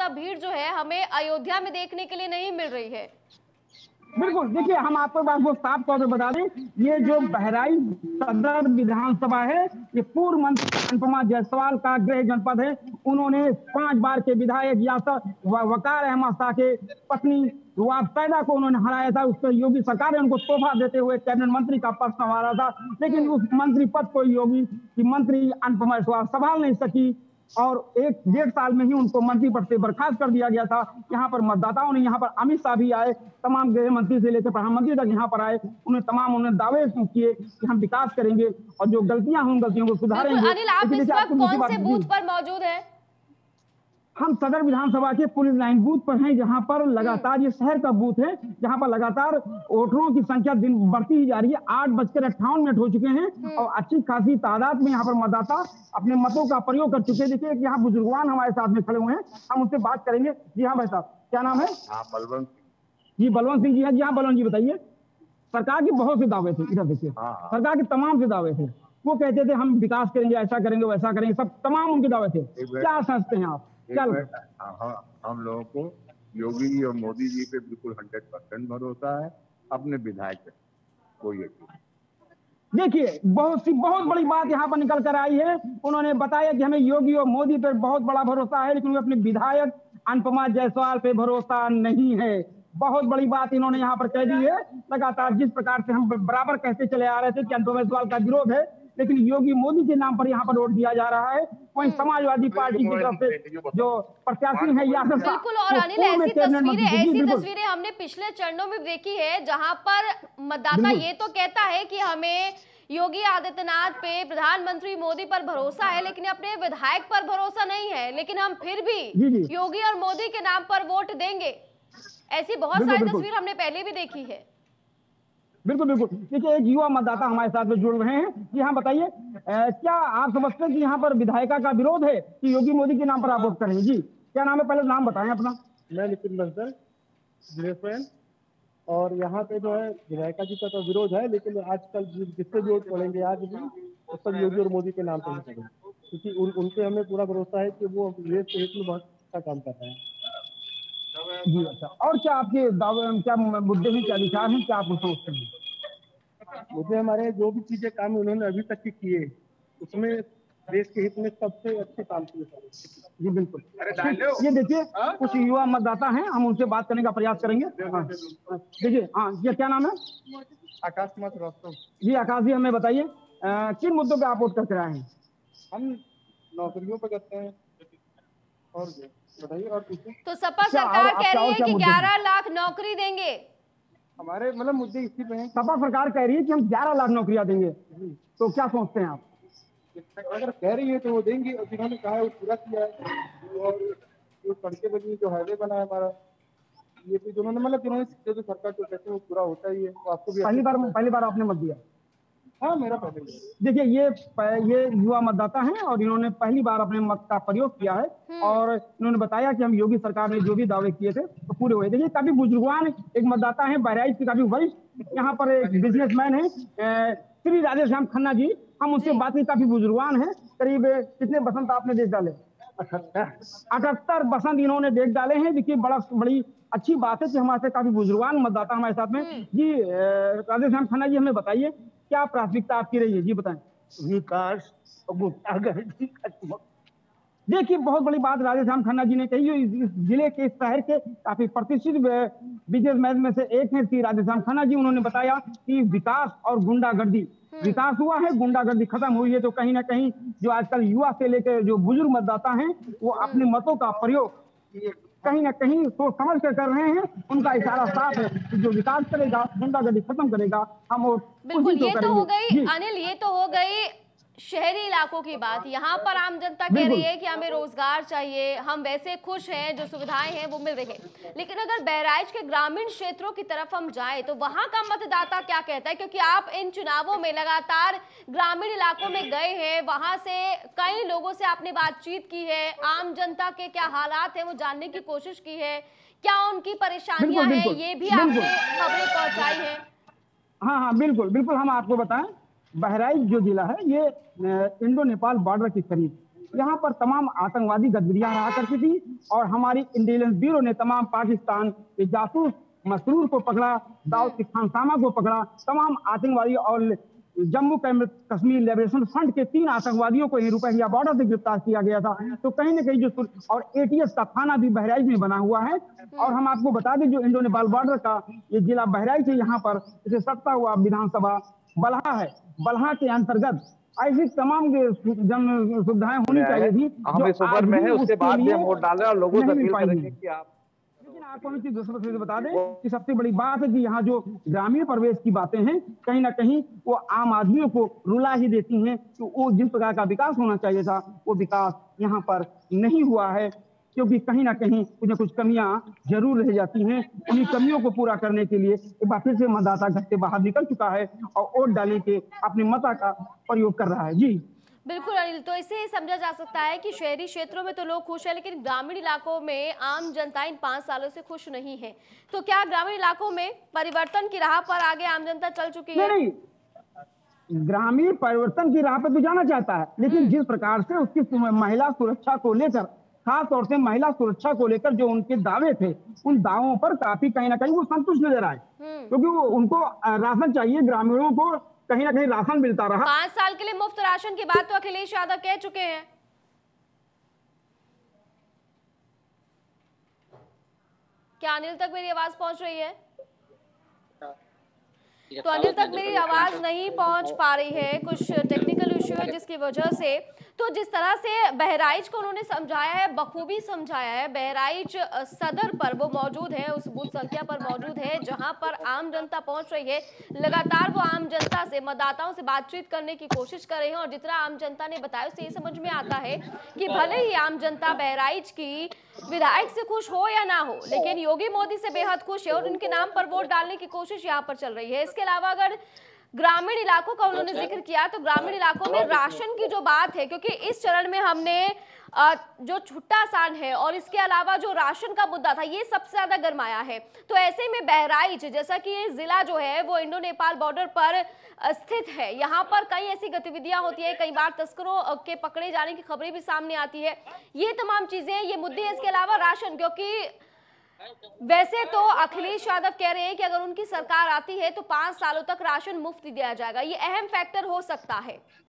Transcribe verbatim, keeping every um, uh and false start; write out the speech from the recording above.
ज्यादा भीड़ जो है हमें अयोध्या में देखने के लिए नहीं मिल रही है। बिल्कुल, देखिए हम आपको बात को साफ तौर पे बता दें, ये जो बहराइच सदर विधानसभा है, ये पूर्व मंत्री अनुपमा जायसवाल का गृह जनपद है। उन्होंने पांच बार के विधायक यासर वकार अहमद शाह के पत्नी वाबसैदा को उन्होंने हराया था। उसको योगी सरकार ने उनको तोहफा देते हुए कैबिनेट मंत्री का पद संभाला था, लेकिन उस मंत्री पद को योगी की मंत्री अनुपमा जायसवाल संभाल नहीं सकी और एक डेढ़ साल में ही उनको मंत्री पद से बर्खास्त कर दिया गया था। यहाँ पर मतदाताओं ने, यहाँ पर अमित शाह भी आए, तमाम गृह मंत्री से लेकर प्रधानमंत्री तक यहाँ पर आए, उन्हें तमाम उन्होंने दावे किए कि हम विकास करेंगे और जो गलतियां हैं उन गलतियों को सुधारेंगे। अनिल, आप इस वक्त कौन से बूथ पर मौजूद हैं? हम सदर विधानसभा के पुलिस लाइन बूथ पर हैं, जहां पर लगातार, ये शहर का बूथ है, जहां पर लगातार वोटरों की संख्या दिन बढ़ती ही जा रही है। आठ बजकर अट्ठावन मिनट हो चुके हैं और अच्छी खासी तादाद में यहाँ पर मतदाता अपने मतों का प्रयोग कर चुके हैं। देखिए यहाँ बुजुर्गवान हमारे साथ में खड़े हुए हैं, हम उनसे बात करेंगे। जी हाँ भाई साहब, क्या नाम है? बलवंत जी बलवंत सिंह जी है। जी हाँ बलवंत जी, बताइए। सरकार के बहुत से दावे थे, इधर देखिए, सरकार के तमाम से दावे थे। वो कहते थे हम विकास करेंगे, ऐसा करेंगे, वैसा करेंगे, सब तमाम उनके दावे थे। क्या समझते हैं आप? हाँ, हम लोगों को योगी और मोदी जी पे बिल्कुल हंड्रेड परसेंट भरोसा है, अपने विधायक पे कोई यकीन। देखिए बहुत सी बहुत बड़ी बात यहाँ पर निकल कर आई है। उन्होंने बताया कि हमें योगी और मोदी पर बहुत बड़ा भरोसा है, लेकिन अपने विधायक अनुपमा जायसवाल पे भरोसा नहीं है। बहुत बड़ी बात इन्होंने यहाँ पर कह दी है। लगातार जिस प्रकार से हम बराबर कहते चले आ रहे थे कि अनुपमा जायसवाल का विरोध है, लेकिन योगी मोदी के नाम पर यहाँ पर वोट दिया जा रहा है। वहीं समाजवादी पार्टी की तरफ से जो प्रत्याशी है यासर शाह, बिल्कुल। और अनिल, ऐसी तस्वीरें ऐसी तस्वीरें हमने पिछले चरणों में देखी है जहां पर मतदाता ये तो कहता है कि हमें योगी आदित्यनाथ पे, प्रधानमंत्री मोदी पर भरोसा है, लेकिन अपने विधायक पर भरोसा नहीं है, लेकिन हम फिर भी योगी और मोदी के नाम पर वोट देंगे। ऐसी बहुत सारी तस्वीर हमने पहले भी देखी है। बिल्कुल बिल्कुल। देखिए एक युवा मतदाता हमारे साथ में जुड़ रहे हैं। जी हाँ बताइए, क्या आप समझते हैं कि यहाँ पर विधायिका का विरोध है कि योगी मोदी के नाम पर आप वोट करेंगे? जी क्या नाम है, पहले नाम बताएं अपना। मैं नितिन बंसल, और यहाँ पे जो है विधायिका जी का तो विरोध है, लेकिन आजकल जिससे भी वोट पड़ेंगे आज भी उस सब योगी और मोदी के नाम पर ही पड़ेंगे, क्योंकि उन, उनपे हमें पूरा भरोसा है कि वो देश के हित में बहुत अच्छा काम कर रहे हैं। जी अच्छा, और क्या आपके दावे, क्या मुद्दे में क्या विचार हैं, क्या आप सोचते हैं? मुझे हमारे जो भी चीजें काम उन्होंने अभी तक के किए उसमें देश के हित में सबसे अच्छे काम किए। जी बिल्कुल। ये देखिए कुछ युवा मतदाता हैं, हम उनसे बात करने का प्रयास करेंगे। देखिए हाँ, ये क्या नाम है? आकाश कुमार श्रीवास्तव। जी आकाश जी, हमें बताइए किन मुद्दों पे आप वोट करके आए हैं? हम नौकरियों पे करते हैं और बताइए और पूछिए। तो सपा सरकार कह रही है कि ग्यारह लाख नौकरी देंगे। हमारे मतलब मुद्दे इसी पे हैं। सपा सरकार कह रही है कि हम ग्यारह लाख नौकरियां देंगे, तो क्या सोचते हैं आप? अगर कह रही है तो वो देंगे, और जिन्होंने कहा है वो पूरा किया है। और जो सड़कें बनी, जो हाईवे बना है हमारा, ये भी जिन्होंने मतलब जिन्होंने जो सरकार जो कहते हैं वो पूरा होता ही है। तो आपको भी पहली बार पहली बार आपने मत दिया? हाँ मेरा पहले। देखिए ये ये युवा मतदाता हैं और इन्होंने पहली बार अपने मत का प्रयोग किया है और इन्होंने बताया कि हम योगी सरकार ने जो भी दावे किए थे तो पूरे हुए। देखिए काफी बुजुर्गवान एक मतदाता है, बहराइच के काफी वरिष्ठ यहाँ पर एक बिजनेसमैन है श्री राधेश्याम खन्ना जी। हम उनसे बात की, काफी बुजुर्गवान है। करीब कितने बसंत आपने देख डाले? अठहत्तर बसंत इन्होंने देख डाले हैं। देखिए बड़ा बड़ी अच्छी बात है कि हमारे काफी बुजुर्गवान मतदाता हमारे साथ में। जी राधेश्याम खन्ना जी, हमें बताइए क्या प्राथमिकता आपकी रही है? जी बताएं। विकास और गुंडागर्दी खत्म। देखिए बहुत बड़ी बात राधेश्याम खन्ना जी ने कही। इस जिले के, इस शहर के काफी प्रतिष्ठित बिजनेसमैन में से एक है श्री राधेश्याम खन्ना जी। उन्होंने बताया कि विकास और गुंडागर्दी, विकास हुआ है, गुंडागर्दी खत्म हुई है। तो कहीं ना कहीं जो आजकल युवा से लेकर जो बुजुर्ग मतदाता हैं वो अपने मतों का प्रयोग कहीं ना कहीं सोच समझ कर कर रहे हैं। उनका इशारा साफ है कि जो विकास करेगा, गुंडागर्दी खत्म करेगा, हम और बिल्कुल। ये तो हो गई अनिल, ये तो हो गई शहरी इलाकों की बात। यहाँ पर आम जनता कह रही है कि हमें रोजगार चाहिए, हम वैसे खुश हैं, जो सुविधाएं हैं वो मिल रही है। लेकिन अगर बहराइच के ग्रामीण क्षेत्रों की तरफ हम जाएं तो वहां का मतदाता क्या कहता है? क्योंकि आप इन चुनावों में लगातार ग्रामीण इलाकों में गए हैं, वहां से कई लोगों से आपने बातचीत की है, आम जनता के क्या हालात है वो जानने की कोशिश की है, क्या उनकी परेशानियां हैं ये भी आपने खबरें पहुंचाई है? हाँ हाँ बिल्कुल बिल्कुल। हम आपको बताएं, बहराइच जो जिला है ये इंडो नेपाल बॉर्डर के करीब यहाँ पर तमाम आतंकवादी गतिविधियां रहा करती थी और हमारी इंटेलिजेंस ब्यूरो ने तमाम पाकिस्तान के जासूस मसरूर को पकड़ा, दाऊद खानसामा को पकड़ा, तमाम आतंकवादी और जम्मू कश्मीर लिबरेशन फ्रंट के तीन आतंकवादियों को रुपहिया बॉर्डर से गिरफ्तार किया गया था। तो कहीं ना कहीं जो और एटीएस का थाना भी बहराइच में बना हुआ है। और हम आपको बता दें जो इंडो नेपाल बॉर्डर का ये जिला बहराइच है, यहाँ पर इसे सत्ता हुआ विधानसभा बल्हा है। बल्हा के अंतर्गत ऐसी तमाम जन सुविधाएं होनी चाहिए थी हम इस उम्र में है, उसके बाद भी हम वोट डाल रहे हैं और लोगों से अपील करेंगे कि आप। लेकिन आपको मैं चीज बता दें कि सबसे बड़ी बात है कि यहाँ जो ग्रामीण प्रवेश की बातें हैं कहीं ना कहीं वो आम आदमियों को रुला ही देती हैं। तो वो जिस प्रकार का विकास होना चाहिए था वो विकास यहाँ पर नहीं हुआ है, क्योंकि कहीं ना कहीं कुछ न कुछ कमियां जरूर रह जाती हैं। उन्हीं कमियों को पूरा करने के लिए एक बार फिर से मतदाता घर से बाहर निकल चुका है और वोट डालने के अपने मता का प्रयोग कर रहा है। जी बिल्कुल अनिल, तो इससे समझा जा सकता है कि शहरी क्षेत्रों में तो लोग खुश हैं, लेकिन ग्रामीण इलाकों में आम जनता इन पांच सालों से खुश नहीं है। तो क्या ग्रामीण इलाकों में परिवर्तन की राह पर आगे आम जनता चल चुकी है? नहीं, ग्रामीण परिवर्तन की राह पर तो जाना चाहता है, लेकिन जिस प्रकार से उसकी महिला सुरक्षा को लेकर, खास तौर से महिला सुरक्षा को लेकर जो उनके दावे थे, उन दावों पर काफी कहीं ना कहीं वो संतुष्ट नजर आए, क्योंकि वो उनको राशन चाहिए, ग्रामीणों को कहीं ना कहीं राशन मिलता रहा। पांच साल के लिए मुफ्त राशन की बात तो अखिलेश यादव कह चुके हैं। क्या अनिल तक मेरी आवाज पहुंच रही है? तो अनिल तक मेरी आवाज नहीं पहुंच पा रही है, कुछ टेक्निकल इश्यू है जिसकी वजह से। तो जिस तरह से बहराइच को उन्होंने समझाया है, बखूबी समझाया है। बहराइच सदर पर वो मौजूद है, उस बूथ संख्या पर मौजूद है जहां पर आम जनता पहुंच रही है। लगातार वो आम जनता से, मतदाताओं से बातचीत करने की कोशिश कर रहे हैं और जितना आम जनता ने बताया उससे ये समझ में आता है कि भले ही आम जनता बहराइच की विधायक से खुश हो या ना हो, लेकिन योगी मोदी से बेहद खुश है और उनके नाम पर वोट डालने की कोशिश यहाँ पर चल रही है। इसके अलावा अगर ग्रामीण इलाकों का उन्होंने जिक्र किया तो ग्रामीण इलाकों में राशन की जो बात है, क्योंकि इस चरण में हमने जो छुट्टा आसान है और इसके अलावा जो राशन का मुद्दा था ये सबसे ज्यादा गरमाया है। तो ऐसे में बहराइच, जैसा कि ये जिला जो है वो इंडो नेपाल बॉर्डर पर स्थित है, यहाँ पर कई ऐसी गतिविधियां होती है, कई बार तस्करों के पकड़े जाने की खबरें भी सामने आती है। ये तमाम चीजें, ये मुद्दे हैं। इसके अलावा राशन, क्योंकि वैसे तो अखिलेश यादव कह रहे हैं कि अगर उनकी सरकार आती है तो पांच सालों तक राशन मुफ्त दिया जाएगा, ये अहम फैक्टर हो सकता है।